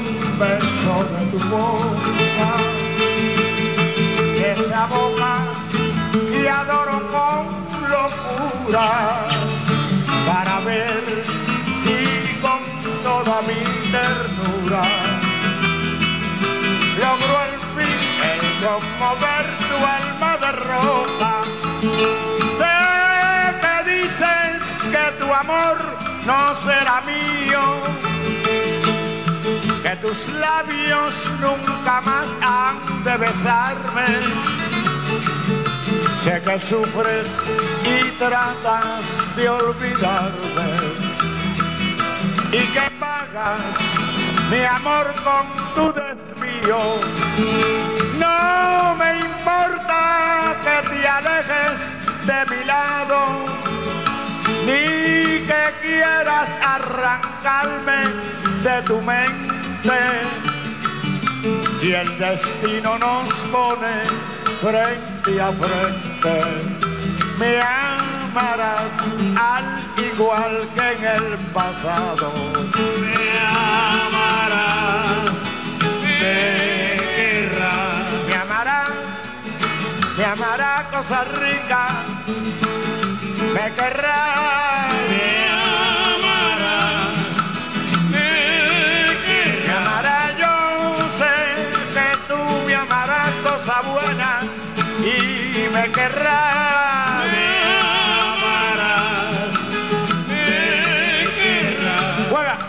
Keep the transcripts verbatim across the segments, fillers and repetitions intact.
un beso de tu boca, esa boca que adoro con locura, para ver si con toda mi ternura logro al fin el conmover tu alma de roca. Sé que dices que tu amor no será mío, que tus labios nunca más han de besarme. Sé que sufres y tratas de olvidarme y que pagas mi amor con tu desvío. No me importa que te alejes de mi lado, ni que quieras arrancarme de tu mente. Si el destino nos pone frente a frente, me amarás al igual que en el pasado. Me amarás, me querrás. Me amarás, me amarás Costa Rica, me querrás. Me amarás, me querrás. Me amarás, yo sé que tú me amarás, cosa buena, y me querrás. Me amarás, me querrás. Juega.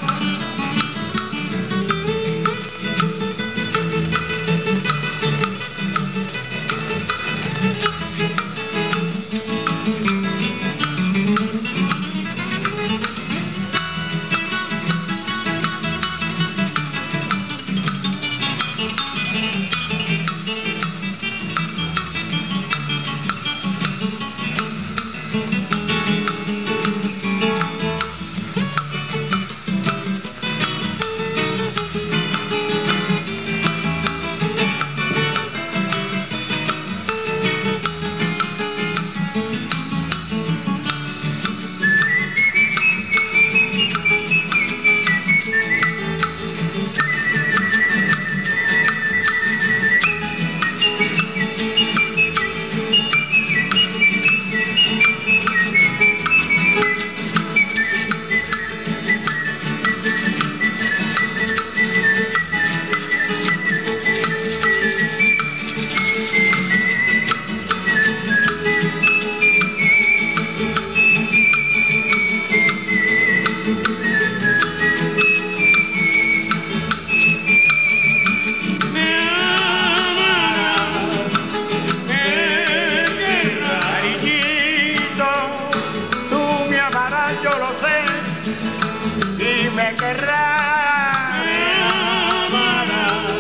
Yo lo sé y me querrás. Me amarás,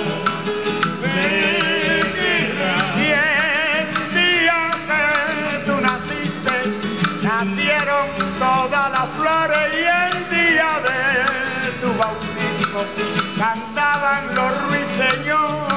me querrás. Si el día que tú naciste nacieron todas las flores y el día de tu bautismo cantaban los ruiseñores.